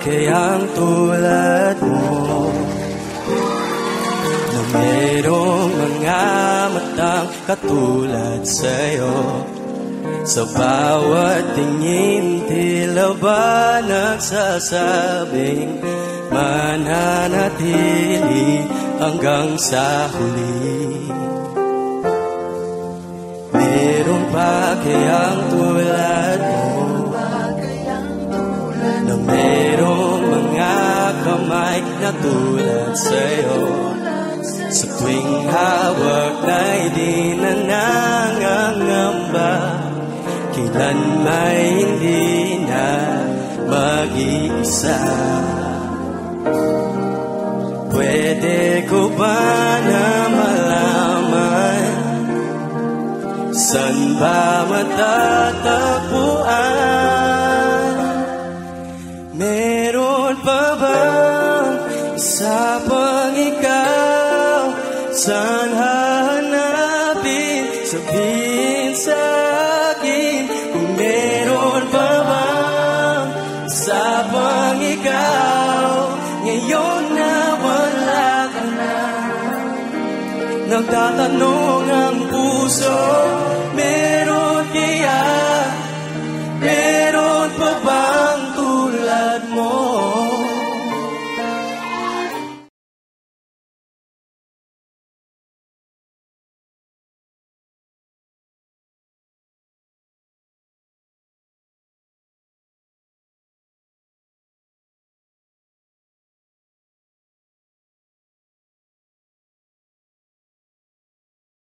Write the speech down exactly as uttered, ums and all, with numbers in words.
kayang tulad mo na mayroong mga matang katulad sa'yo? Sa bawat tingin, tila ba nagsasabing mananatili hanggang sa huli? Meron pa kayang tulad mo na merong mga kamay na tulad sa'yo? Sa tuwing hawak na'y di na nangangamba, kailan may hindi na mag-iisa. Pwede ko ba na malaman saan ba matatagpuan? Meron pa bang isa pang ikaw? Saan hahanapin? Sabihin sa akin kung meron pa bang isa pang ikaw. Ngayon na wala ka na, nagtatanong ang puso, meron kaya